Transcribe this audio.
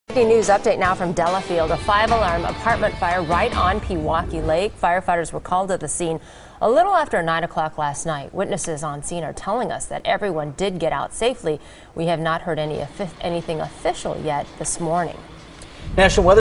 Breaking news update now from Delafield. A 5-alarm apartment fire right on Pewaukee Lake. Firefighters were called to the scene a little after 9 o'clock last night. Witnesses on scene are telling us that everyone did get out safely. We have not heard anything official yet this morning. National weather